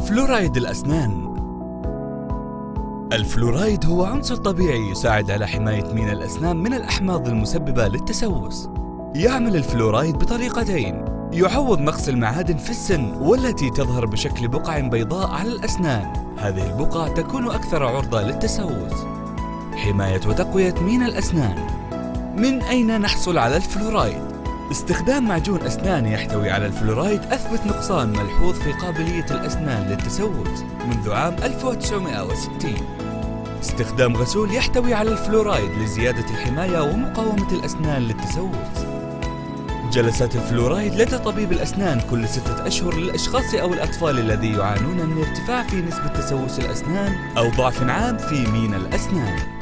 فلورايد الأسنان. الفلورايد هو عنصر طبيعي يساعد على حماية مينا الأسنان من الأحماض المسببة للتسوس. يعمل الفلورايد بطريقتين: يعوض نقص المعادن في السن والتي تظهر بشكل بقع بيضاء على الأسنان، هذه البقع تكون أكثر عرضة للتسوس. حماية وتقوية مينا الأسنان. من أين نحصل على الفلورايد؟ استخدام معجون أسنان يحتوي على الفلورايد أثبت نقصان ملحوظ في قابلية الأسنان للتسوس منذ عام 1960. استخدام غسول يحتوي على الفلورايد لزيادة الحماية ومقاومة الأسنان للتسوس. جلسات الفلورايد لدى طبيب الأسنان كل 6 أشهر للأشخاص أو الأطفال الذي يعانون من ارتفاع في نسبة تسوس الأسنان أو ضعف عام في مينا الأسنان.